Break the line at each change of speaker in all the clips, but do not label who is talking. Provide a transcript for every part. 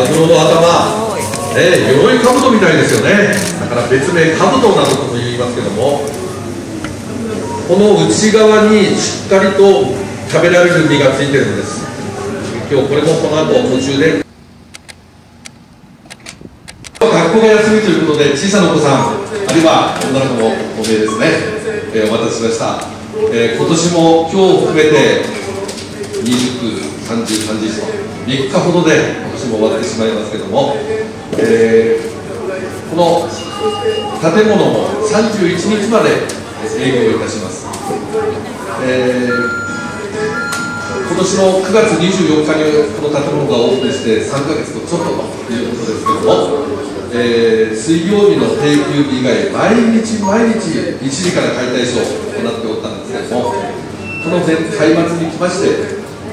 グロの頭、鎧兜みたいですよね。だから別名兜などとも言いますけども、この内側にしっかりと食べられる身がついてるんです。今日これもこの後途中で学校が休みということで、小さなお子さん、あるいは女の子もお見えですね、お待たせしました。今年も今日を含めて29、30、31と3日ほどで今年も終わってしまいますけども、この建物も31日まで営業いたします。今年の9月24日にこの建物がオープンして3ヶ月とちょっとということですけども、水曜日の定休日以外毎日1時から解体ショーを行っておったんですけども、この開幕に来まして、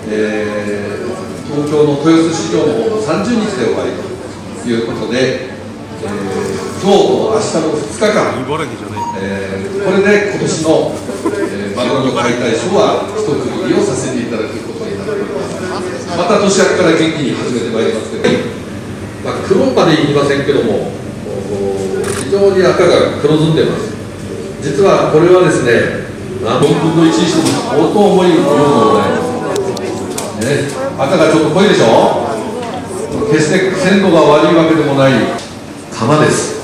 東京の豊洲市場の方も30日で終わりということで、今日と明日の2日間、これで今年の、マグロの解体ショーは一区切りをさせていただくことになっております。また年明けから元気に始めてまいりますけど、黒まで言いませんけども、非常に赤が黒ずんでます。実はこれはですね、4分の1にしても相当重いものでございます。赤がちょっと濃いでしょ。決して鮮度が悪いわけでもない釜です。